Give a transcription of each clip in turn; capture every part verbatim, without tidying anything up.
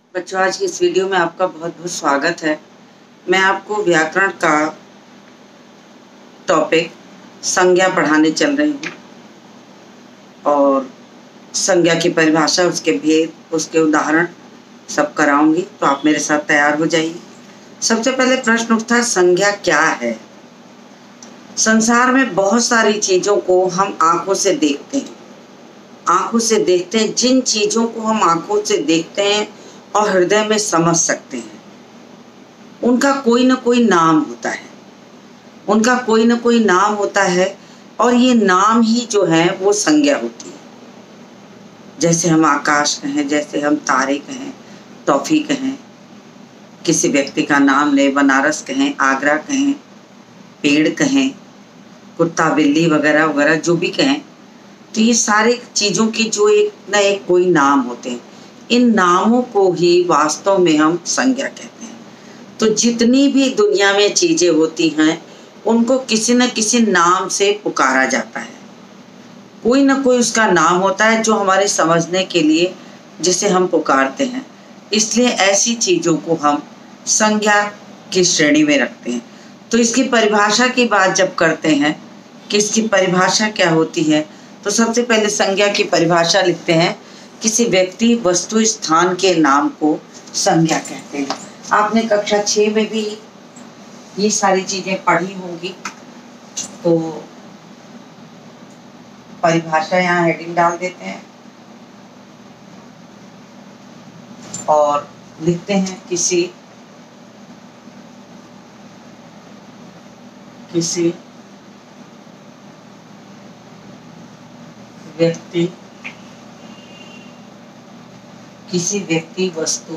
बच्चों, आज की इस वीडियो में आपका बहुत बहुत स्वागत है। मैं आपको व्याकरण का टॉपिक संज्ञा पढ़ाने चल रही हूँ और संज्ञा की परिभाषा, उसके भेद, उसके उदाहरण सब कराऊंगी, तो आप मेरे साथ तैयार हो जाइए। सबसे पहले प्रश्न उठता है, संज्ञा क्या है? संसार में बहुत सारी चीज़ों को हम आंखों से देखते हैं आंखों से देखते हैं जिन चीज़ों को हम आंखों से देखते हैं और हृदय में समझ सकते हैं, उनका कोई ना कोई नाम होता है उनका कोई ना कोई नाम होता है और ये नाम ही जो है वो संज्ञा होती है। जैसे हम आकाश कहें, जैसे हम तारे कहें, टॉफी कहें, किसी व्यक्ति का नाम ले, बनारस कहें, आगरा कहें, पेड़ कहें, कुत्ता बिल्ली वगैरह वगैरह जो भी कहें, तो ये सारे चीज़ों की जो एक न एक कोई नाम होते हैं। इन नामों को ही वास्तव में हम संज्ञा कहते हैं। तो जितनी भी दुनिया में चीज़ें होती हैं उनको किसी न किसी नाम से पुकारा जाता है। कोई ना कोई उसका नाम होता है जो हमारे समझने के लिए जिसे हम पुकारते हैं। इसलिए ऐसी चीज़ों को हम संज्ञा की श्रेणी में रखते हैं। तो इसकी परिभाषा की बात जब करते हैं कि इसकी परिभाषा क्या होती है, तो सबसे पहले संज्ञा की परिभाषा लिखते हैं, किसी व्यक्ति, वस्तु, स्थान के नाम को संज्ञा कहते हैं। आपने कक्षा छः में भी ये सारी चीज़ें पढ़ी होंगी। तो परिभाषा यहाँ हेडिंग डाल देते हैं और लिखते हैं, किसी किसी व्यक्ति किसी व्यक्ति वस्तु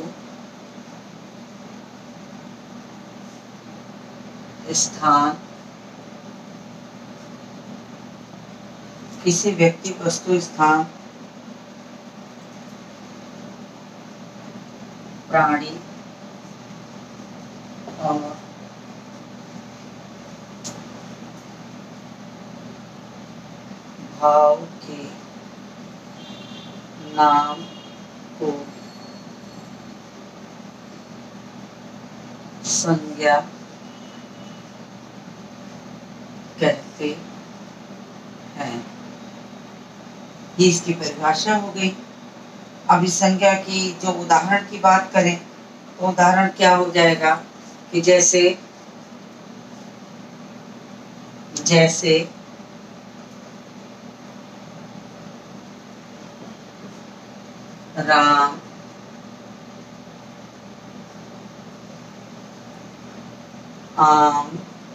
स्थान किसी व्यक्ति वस्तु स्थान प्राणी और भाव के नाम को संज्ञा कहते हैं। ये इसकी परिभाषा हो गई। अब इस संज्ञा की जो उदाहरण की बात करें तो उदाहरण क्या हो जाएगा कि जैसे जैसे राम, आम,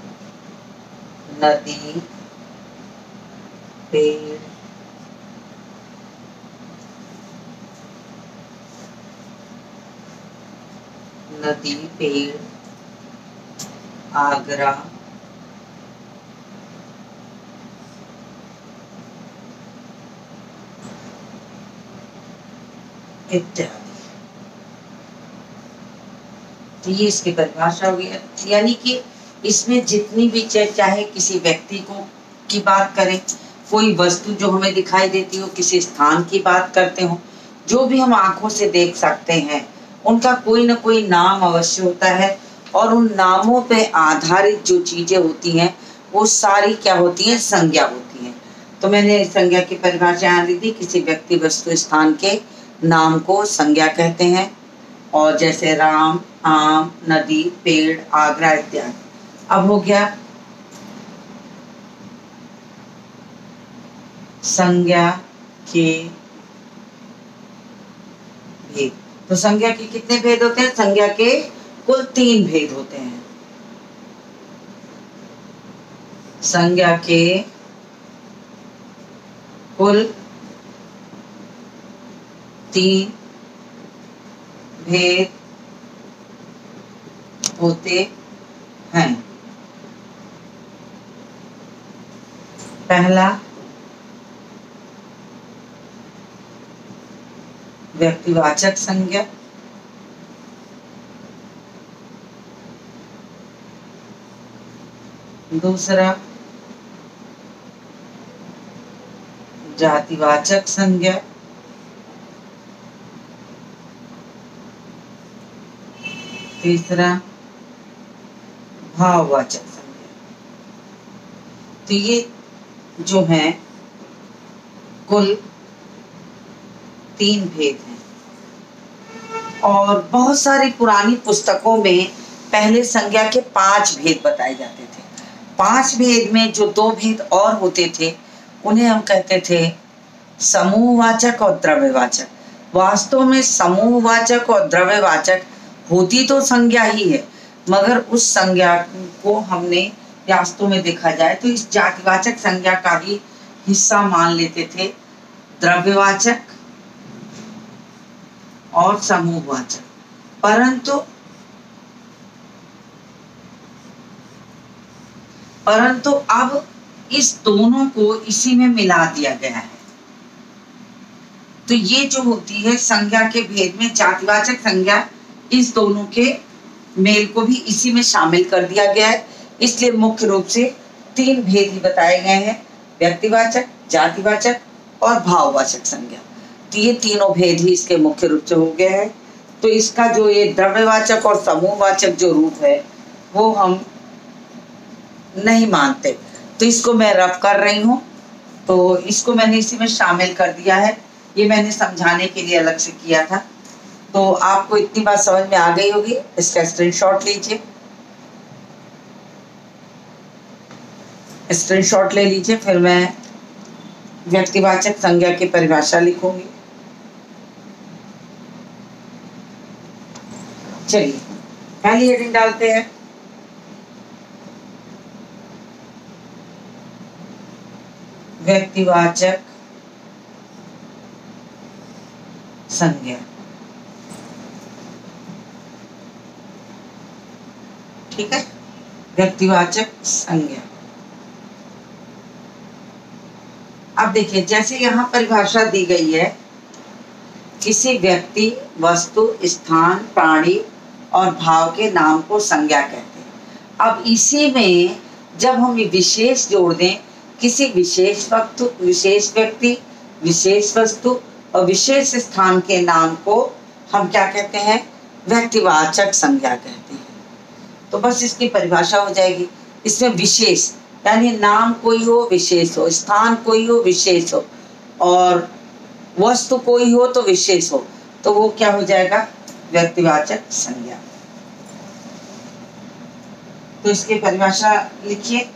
नदी, पेड़, नदी पेड़, आगरा, इत्यादि। तो ये इसकी परिभाषा हो गई। यानी कि इसमें जितनी भी चाहे किसी व्यक्ति को की बात करें, कोई वस्तु जो हमें दिखाई देती हो, किसी स्थान की बात करते हो, जो भी हम आंखों से देख सकते हैं, उनका कोई ना कोई नाम अवश्य होता है और उन नामों पे आधारित जो चीजें होती हैं वो सारी क्या होती हैं? संज्ञा होती हैं। तो मैंने संज्ञा की परिभाषा यहाँ लिख दी, किसी व्यक्ति वस्तु स्थान के नाम को संज्ञा कहते हैं। और जैसे राम, आम, नदी, पेड़, आगरा इत्यादि। अब हो गया संज्ञा के भेद। तो संज्ञा के कितने भेद होते हैं? संज्ञा के कुल तीन भेद होते हैं। संज्ञा के कुल तीन भेद होते हैं। पहला व्यक्तिवाचक संज्ञा, दूसरा जातिवाचक संज्ञा, तीसरा भाववाचक संज्ञा। तो ये जो है कुल तीन भेद हैं और बहुत सारी पुरानी पुस्तकों में पहले संज्ञा के पांच भेद बताए जाते थे। पांच भेद में जो दो भेद और होते थे उन्हें हम कहते थे समूहवाचक और द्रव्यवाचक। वास्तव में समूहवाचक और द्रव्यवाचक होती तो संज्ञा ही है, मगर उस संज्ञा को हमने वास्तव में देखा जाए तो इस जातिवाचक संज्ञा का ही हिस्सा मान लेते थे द्रव्यवाचक और समूहवाचक। परंतु परंतु अब इस दोनों को इसी में मिला दिया गया है। तो ये जो होती है संज्ञा के भेद में जातिवाचक संज्ञा, इस दोनों के मेल को भी इसी में शामिल कर दिया गया है। इसलिए मुख्य रूप से तीन भेद ही बताए गए हैं, व्यक्तिवाचक, जातिवाचक और भाववाचक संज्ञा। तो ये तीनों भेद ही इसके मुख्य रूप से हो गए हैं। तो इसका जो ये द्रव्यवाचक और समूहवाचक जो रूप है वो हम नहीं मानते, तो इसको मैं रफ कर रही हूँ। तो इसको मैंने इसी में शामिल कर दिया है, ये मैंने समझाने के लिए अलग से किया था। तो आपको इतनी बात समझ में आ गई होगी, इसका स्क्रीनशॉट लीजिए, स्क्रीनशॉट ले लीजिए। फिर मैं व्यक्तिवाचक संज्ञा की परिभाषा लिखूंगी। चलिए पहली हेडिंग डालते हैं, व्यक्तिवाचक संज्ञा। ठीक है, व्यक्तिवाचक संज्ञा। अब देखिए, जैसे यहाँ परिभाषा दी गई है, किसी व्यक्ति, वस्तु, स्थान, प्राणी और भाव के नाम को संज्ञा कहते हैं। अब इसी में जब हम विशेष जोड़ दें, किसी विशेष वस्तु, विशेष व्यक्ति, विशेष वस्तु और विशेष स्थान के नाम को हम क्या कहते हैं? व्यक्तिवाचक संज्ञा कहते हैं। तो बस इसकी परिभाषा हो जाएगी। इसमें विशेष यानी नाम कोई हो विशेष हो, स्थान कोई हो विशेष हो और वस्तु कोई हो तो विशेष हो, तो वो क्या हो जाएगा? व्यक्तिवाचक संज्ञा। तो इसकी परिभाषा लिखिए।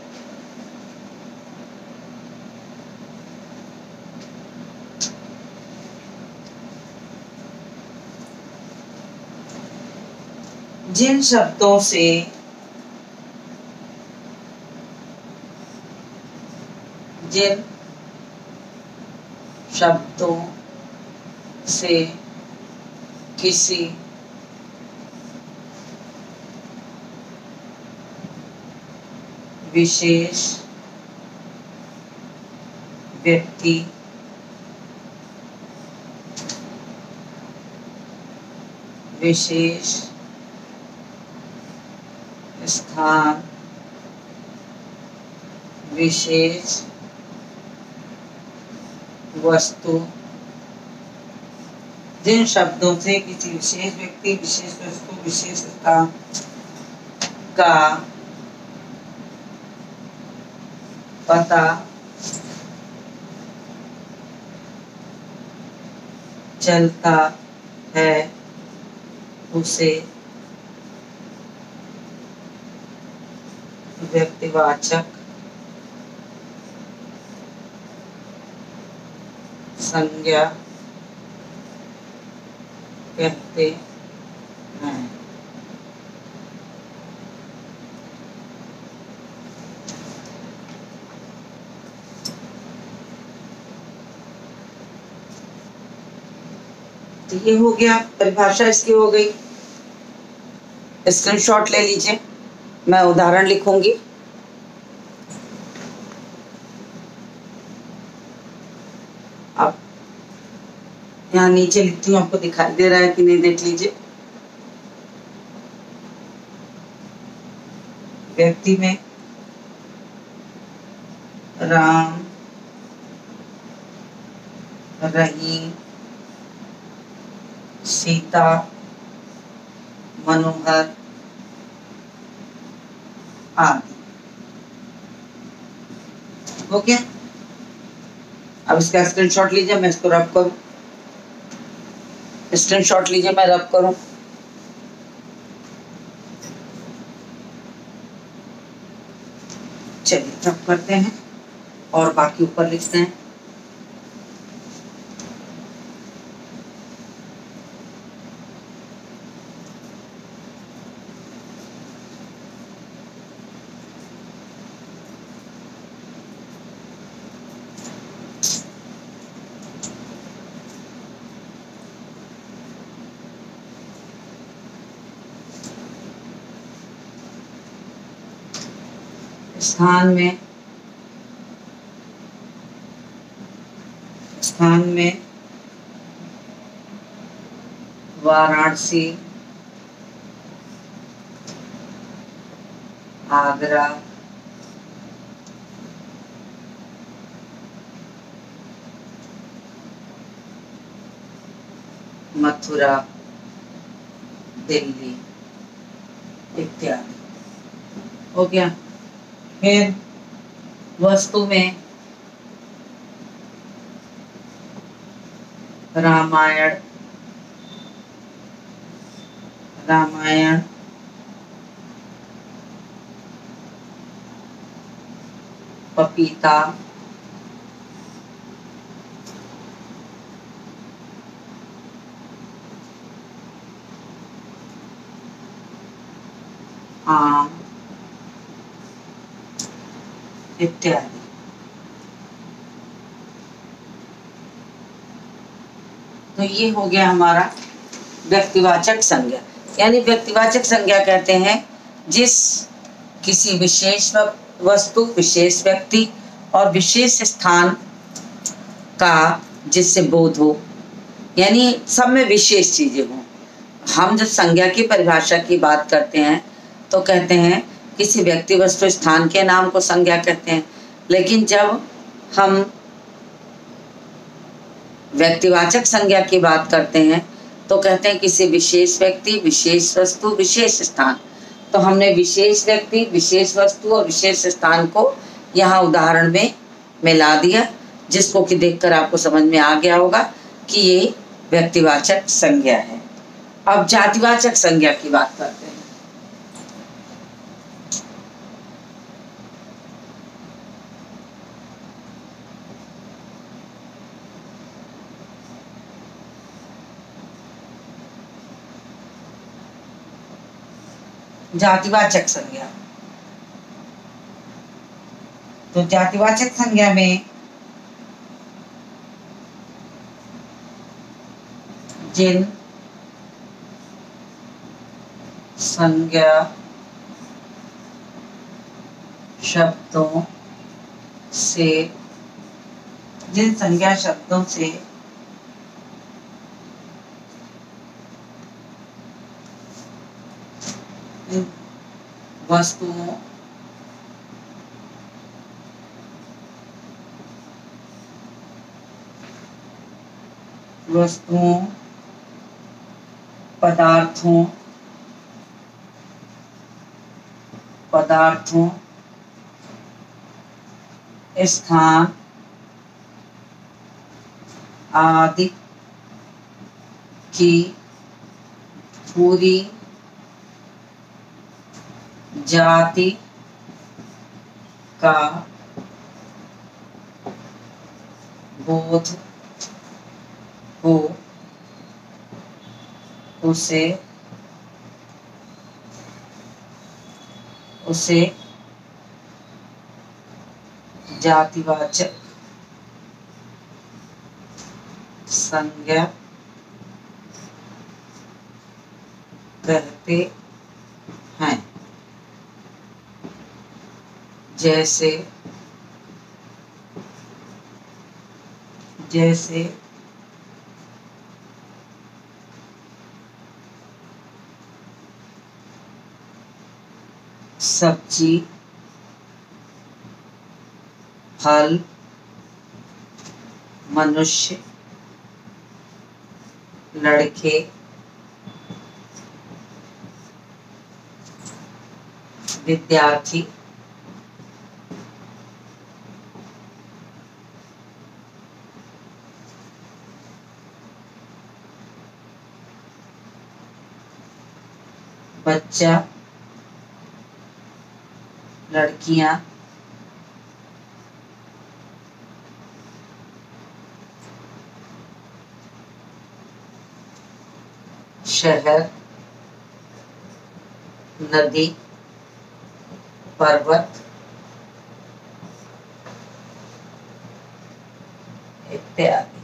जिन शब्दों से जिन शब्दों से किसी विशेष व्यक्ति, विशेष स्थान, विशेष वस्तु, जिन शब्दों से किसी विशेष व्यक्ति, विशेष वस्तु, विशेष स्थान का पता चलता है उसे व्यक्तिवाचक संज्ञा कहते हैं। तो ये हो गया, परिभाषा इसकी हो गई। स्क्रीनशॉट ले लीजिए, मैं उदाहरण लिखूंगी। अब यहाँ नीचे लिखती हूँ, आपको दिखाई दे रहा है कि नहीं, देख लीजिए। व्यक्ति में राम, रहीम, सीता, मनोहर आदि। हो गया। अब इसका स्क्रीनशॉट लीजिए, मैं इसको रब करूं। स्क्रीनशॉट लीजिए, मैं रब करूं। चलिए रब करते हैं और बाकी ऊपर लिखते हैं। स्थान में स्थान में वाराणसी, आगरा, मथुरा, दिल्ली इत्यादि। हो गया। फिर वस्तु में रामायण रामायण पपीता, आम इत्यादि। तो ये हो गया हमारा व्यक्तिवाचक संज्ञा। यानी व्यक्तिवाचक संज्ञा कहते हैं जिस किसी विशेष वस्तु, विशेष व्यक्ति और विशेष स्थान का जिससे बोध हो, यानी सब में विशेष चीजें हों। हम जब संज्ञा की परिभाषा की बात करते हैं तो कहते हैं किसी व्यक्ति, वस्तु, स्थान के नाम को संज्ञा कहते हैं। लेकिन जब हम व्यक्तिवाचक संज्ञा की बात करते हैं तो कहते हैं किसी विशेष व्यक्ति, विशेष वस्तु, विशेष स्थान। तो हमने विशेष व्यक्ति, विशेष वस्तु और विशेष स्थान को यहाँ उदाहरण में मिला दिया, जिसको कि देखकर आपको समझ में आ गया होगा कि ये व्यक्तिवाचक संज्ञा है। अब जातिवाचक संज्ञा की बात करते हैं। जातिवाचक संज्ञा। तो जातिवाचक संज्ञा में जिन संज्ञा शब्दों से जिन संज्ञा शब्दों से वस्तुओं वस्तुओं पदार्थों पदार्थों स्थान आदि की पूरी जाति का बोध हो उसे उसे जातिवाचक संज्ञा कहते हैं। जैसे जैसे सब्जी, फल, मनुष्य, लड़के, विद्यार्थी, बच्चा, लड़कियां, शहर, नदी, पर्वत इत्यादि।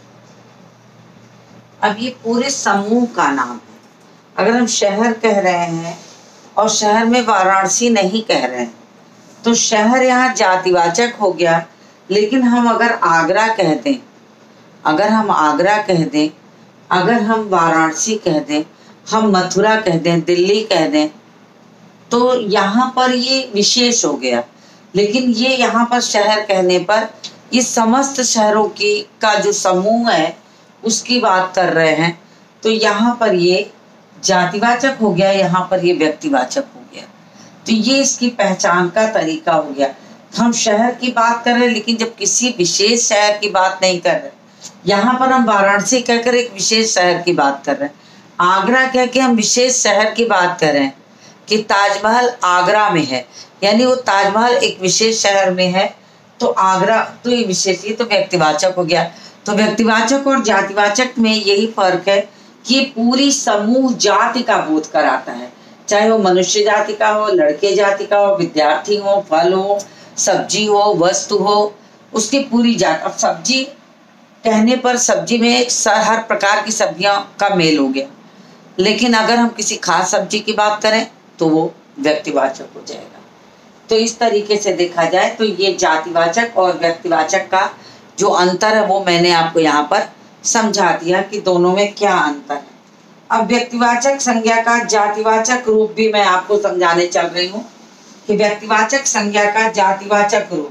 अब ये पूरे समूह का नाम है। अगर हम शहर कह रहे हैं और शहर में वाराणसी नहीं कह रहे हैं तो शहर यहाँ जातिवाचक हो गया। लेकिन हम अगर आगरा कह दें, अगर हम आगरा कह दें, अगर हम वाराणसी कह दें, हम मथुरा कह दें, दिल्ली कह दें, तो यहाँ पर ये विशेष हो गया। लेकिन ये यहाँ पर शहर कहने पर ये समस्त शहरों की का जो समूह है उसकी बात कर रहे हैं, तो यहाँ पर ये जातिवाचक हो गया, यहाँ पर ये व्यक्तिवाचक हो गया। तो ये इसकी पहचान का तरीका हो गया। हम शहर की बात कर रहे हैं लेकिन जब किसी विशेष शहर की बात नहीं कर रहे, यहाँ पर हम वाराणसी कहकर एक विशेष शहर की बात कर रहे हैं, आगरा कह के हम विशेष शहर की बात कर रहे हैं कि ताजमहल आगरा में है, यानी वो ताजमहल एक विशेष शहर में है, तो आगरा तो ये विशेष, ये तो व्यक्तिवाचक हो गया। तो व्यक्तिवाचक और जातिवाचक में यही फर्क है कि पूरी समूह जाति का बोध कराता है, चाहे वो मनुष्य जाति का हो, लड़के जाति का हो, विद्यार्थी हो, फल हो, सब्जी हो, वस्तु हो, उसकी पूरी जाति। अब सब्जी कहने पर सब्जी में हर प्रकार की सब्जियों का मेल हो गया, लेकिन अगर हम किसी खास सब्जी की बात करें तो वो व्यक्तिवाचक हो जाएगा। तो इस तरीके से देखा जाए तो ये जातिवाचक और व्यक्तिवाचक का जो अंतर है वो मैंने आपको यहाँ पर समझा दिया कि दोनों में क्या अंतर है। अब व्यक्तिवाचक संज्ञा का जातिवाचक रूप भी मैं आपको समझाने चल रही हूँ कि व्यक्तिवाचक संज्ञा का जातिवाचक रूप।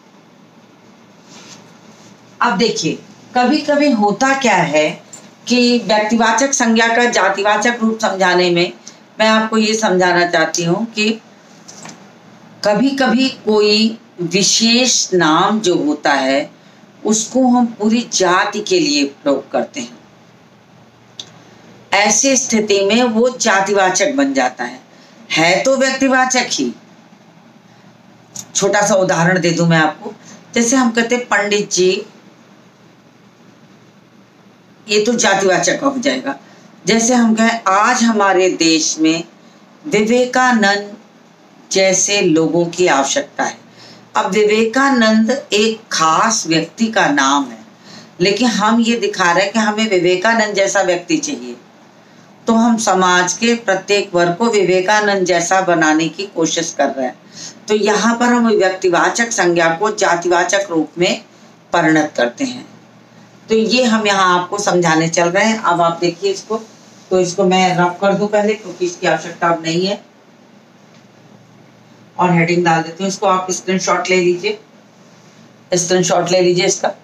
अब देखिए, कभी कभी होता क्या है कि व्यक्तिवाचक संज्ञा का जातिवाचक रूप समझाने में मैं आपको ये समझाना चाहती हूँ कि कभी कभी कोई विशेष नाम जो होता है उसको हम पूरी जाति के लिए प्रयोग करते हैं। ऐसी स्थिति में वो जातिवाचक बन जाता है, है तो व्यक्तिवाचक ही। छोटा सा उदाहरण दे दूं मैं आपको, जैसे हम कहते हैं पंडित जी, ये तो जातिवाचक हो जाएगा। जैसे हम कहें आज हमारे देश में विवेकानंद जैसे लोगों की आवश्यकता है। अब विवेकानंद एक खास व्यक्ति का नाम है, लेकिन हम ये दिखा रहे हैं कि हमें विवेकानंद जैसा व्यक्ति चाहिए, तो हम समाज के प्रत्येक वर्ग को विवेकानंद जैसा बनाने की कोशिश कर रहे हैं। तो यहाँ पर हम व्यक्तिवाचक संज्ञा को जातिवाचक रूप में परिणत करते हैं। तो ये हम यहाँ आपको समझाने चल रहे हैं। अब आप देखिए इसको, तो इसको मैं रफ कर दूं पहले क्योंकि इसकी आवश्यकता अब नहीं है, और हेडिंग डाल देती हूँ। इसको आप स्क्रीनशॉट ले लीजिए, स्क्रीनशॉट ले लीजिए इसका।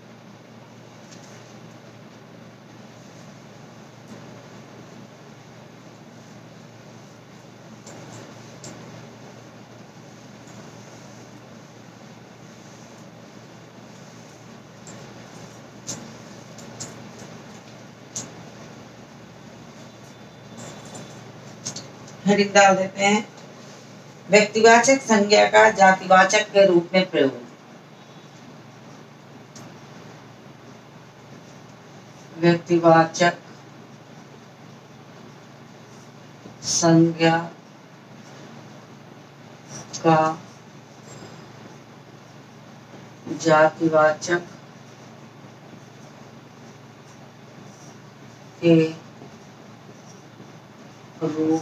हेडिंग डाल देते हैं, व्यक्तिवाचक संज्ञा का जातिवाचक के रूप में प्रयोग। व्यक्तिवाचक संज्ञा का जातिवाचक के रूप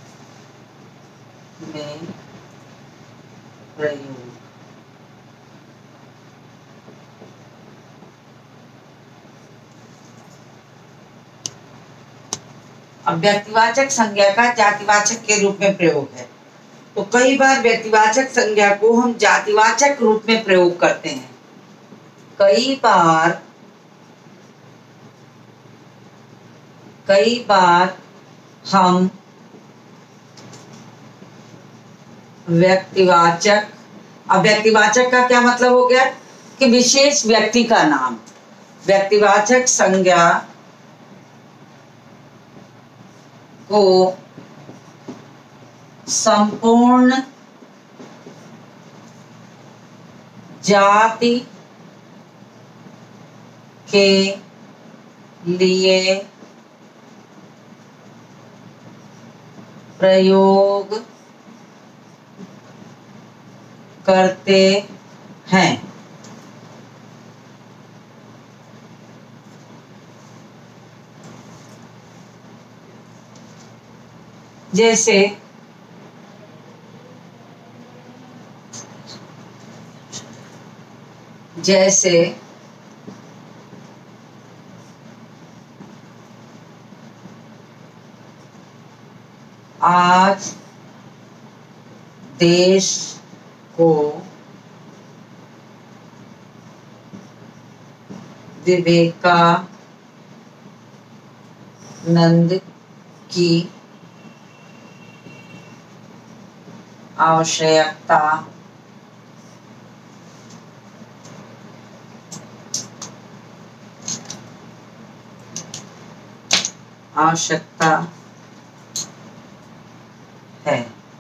में प्रयोग। अब व्यक्तिवाचक संज्ञा का जातिवाचक के रूप में प्रयोग है, तो कई बार व्यक्तिवाचक संज्ञा को हम जातिवाचक रूप में प्रयोग करते हैं। कई बार कई बार हम व्यक्तिवाचक। अब व्यक्तिवाचक का क्या मतलब हो गया कि विशेष व्यक्ति का नाम। व्यक्तिवाचक संज्ञा को संपूर्ण जाति के लिए प्रयोग करते हैं। जैसे जैसे आज देश को विवेकानंद की आवश्यकता आवश्यकता है।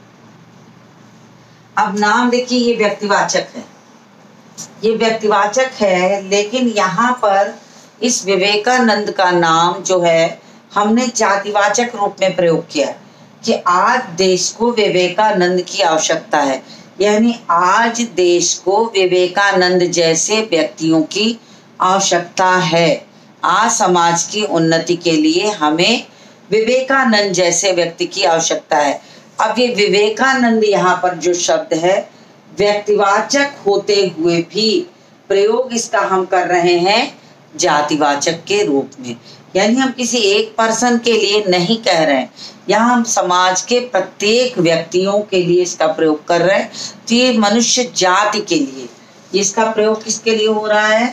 अब नाम देखिए, ये व्यक्तिवाचक है, ये व्यक्तिवाचक है, लेकिन यहाँ पर इस विवेकानंद का नाम जो है हमने जातिवाचक रूप में प्रयोग किया कि आज देश को विवेकानंद की आवश्यकता है। यानी आज देश को विवेकानंद जैसे व्यक्तियों की आवश्यकता है। आज समाज की उन्नति के लिए हमें विवेकानंद जैसे व्यक्ति की आवश्यकता है। अब ये विवेकानंद यहाँ पर जो शब्द है व्यक्तिवाचक होते हुए भी प्रयोग इसका हम कर रहे हैं जातिवाचक के रूप में। यानी हम किसी एक पर्सन के लिए नहीं कह रहे हैं, यहाँ हम समाज के प्रत्येक व्यक्तियों के लिए इसका प्रयोग कर रहे हैं। तो ये मनुष्य जाति के लिए, इसका प्रयोग किसके लिए हो रहा है?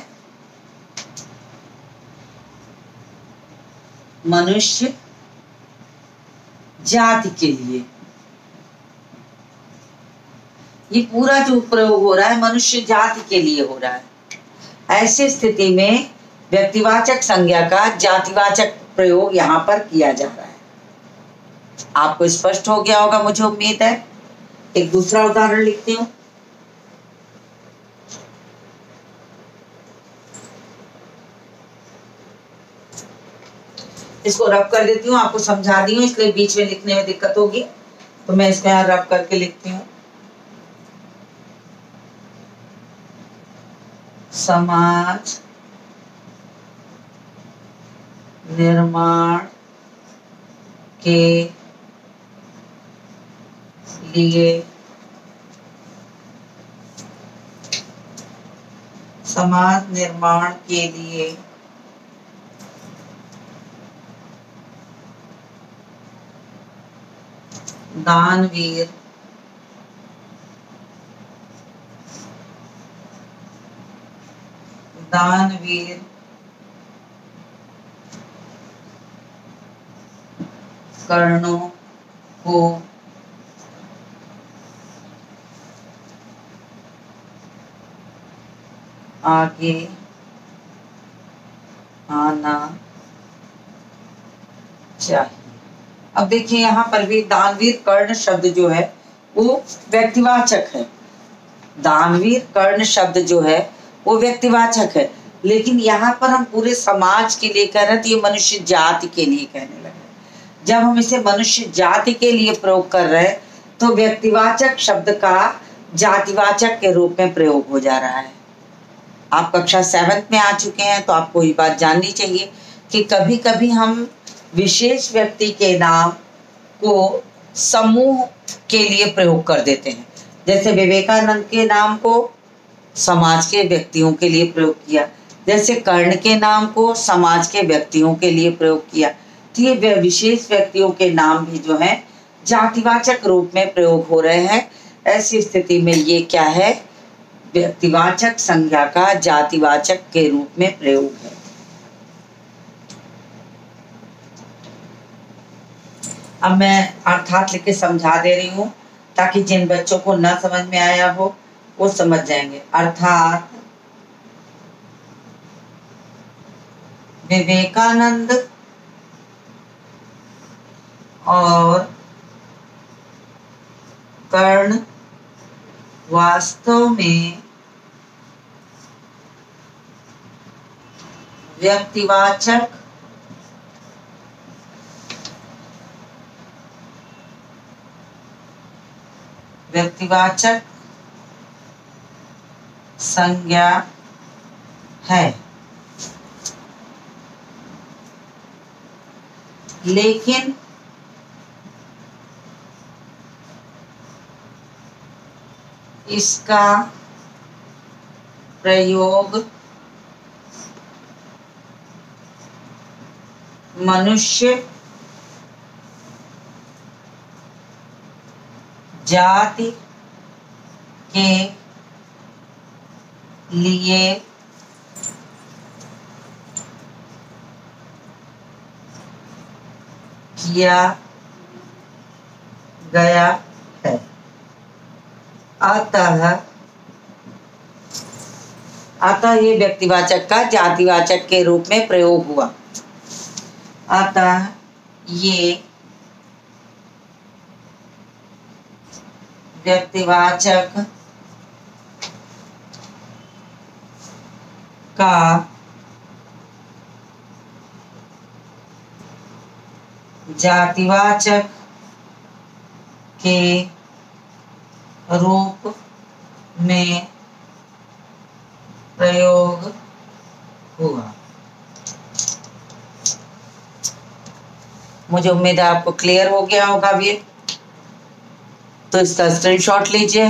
मनुष्य जाति के लिए। ये पूरा जो प्रयोग हो रहा है मनुष्य जाति के लिए हो रहा है। ऐसी स्थिति में व्यक्तिवाचक संज्ञा का जातिवाचक प्रयोग यहाँ पर किया जा रहा है। आपको स्पष्ट हो गया होगा, मुझे उम्मीद है। एक दूसरा उदाहरण लिखती हूँ। इसको रब कर देती हूँ, आपको समझा दी हूँ, इसलिए बीच में लिखने में दिक्कत होगी, तो मैं इसको यहाँ रब करके लिखती हूँ। समाज निर्माण के लिए समाज निर्माण के लिए दानवीर दानवीर कर्णों को आगे आना चाहिए। अब देखिए यहाँ पर भी दानवीर कर्ण शब्द जो है वो व्यक्तिवाचक है। दानवीर कर्ण शब्द जो है वो व्यक्तिवाचक है, लेकिन यहाँ पर हम पूरे समाज के लिए कह रहे हैं, तो ये मनुष्य जाति के लिए कहने लगे। जब हम इसे मनुष्य जाति के लिए प्रयोग कर रहे हैं तो व्यक्तिवाचक शब्द का जातिवाचक के रूप में प्रयोग हो जा रहा है। आप कक्षा सेवन्थ में आ चुके हैं तो आपको ये बात जाननी चाहिए कि कभी कभी हम विशेष व्यक्ति के नाम को समूह के लिए प्रयोग कर देते हैं। जैसे विवेकानंद के नाम को समाज के व्यक्तियों के लिए प्रयोग किया, जैसे कर्ण के नाम को समाज के व्यक्तियों के लिए प्रयोग किया। तो ये विशेष व्यक्तियों के नाम भी जो है जातिवाचक रूप में प्रयोग हो रहे हैं। ऐसी स्थिति में ये क्या है? व्यक्तिवाचक संज्ञा का जातिवाचक के रूप में प्रयोग है। अब मैं अर्थात लिख के समझा दे रही हूँ। ताकि जिन बच्चों को ना समझ में आया हो वो समझ जाएंगे। अर्थात विवेकानंद और कर्ण वास्तव में व्यक्तिवाचक व्यक्तिवाचक संज्ञा है, लेकिन इसका प्रयोग मनुष्य जाति के लिए किया गया है। अतः अतः ये व्यक्तिवाचक का जातिवाचक के रूप में प्रयोग हुआ। अतः ये व्यक्तिवाचक का जातिवाचक के रूप में प्रयोग हुआ। मुझे उम्मीद है आपको क्लियर हो गया होगा ये, तो इसका स्क्रीनशॉट लीजिए।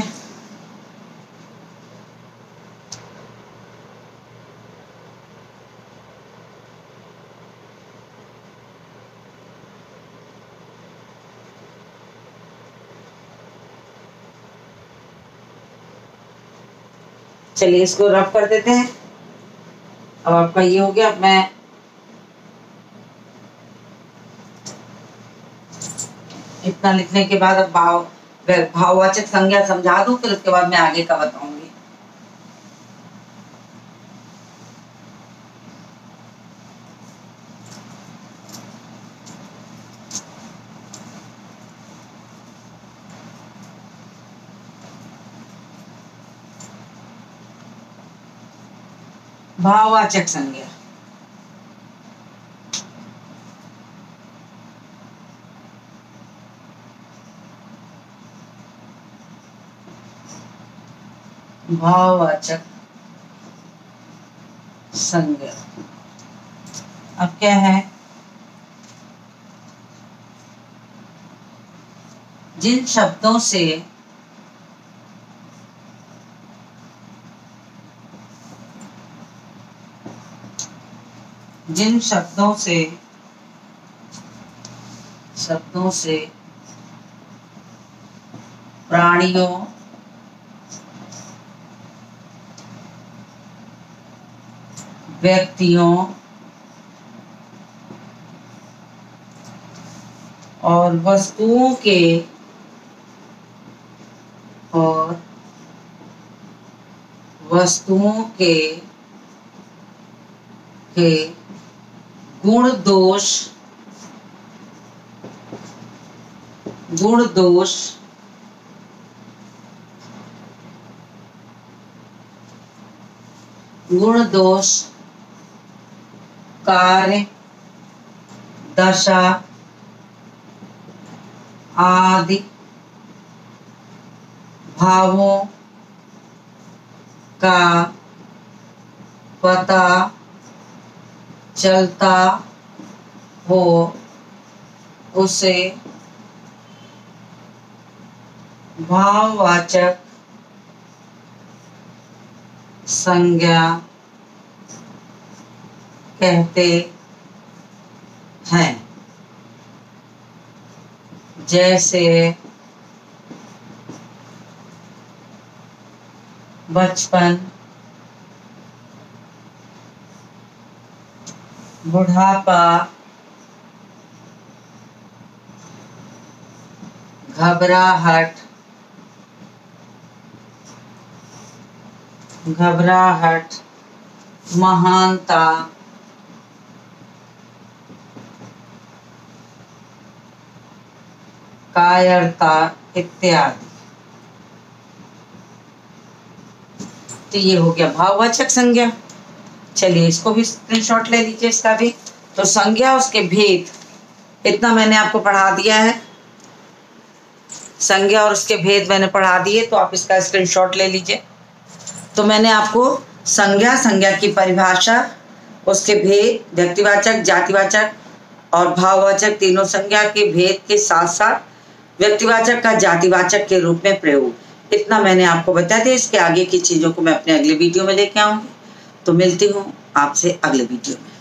चलिए इसको रफ कर देते हैं। अब आपका ये हो गया। अब मैं इतना लिखने के बाद अब भाव भाववाचक संज्ञा समझा दूं, फिर उसके बाद मैं आगे का बताऊंगी। भाववाचक संज्ञा भाववाचक संज्ञा अब क्या है? जिन शब्दों से जिन शब्दों से शब्दों से प्राणियों व्यक्तियों और वस्तुओं के और वस्तुओं के के गुण दोष गुण दोष गुण दोष कार्य दशा आदि भावों का पता चलता हो उसे भाववाचक संज्ञा कहते हैं। जैसे बचपन, बुढ़ापा, घबराहट, घबराहट, महानता, कायरता इत्यादि। तो ये हो गया भाववाचक संज्ञा। चलिए इसको भी स्क्रीनशॉट ले लीजिए इसका भी। तो संज्ञा उसके भेद इतना मैंने आपको पढ़ा दिया है, संज्ञा और उसके भेद मैंने पढ़ा दिए, तो आप इसका स्क्रीनशॉट ले लीजिए। तो मैंने आपको संज्ञा, संज्ञा की परिभाषा, उसके भेद, व्यक्तिवाचक, जातिवाचक और भाववाचक तीनों संज्ञा के भेद के साथ साथ व्यक्तिवाचक का जातिवाचक के रूप में प्रयोग, इतना मैंने आपको बता दिया। इसके आगे की चीज़ों को मैं अपने अगले वीडियो में लेके आऊँगी। तो मिलती हूँ आपसे अगले वीडियो में।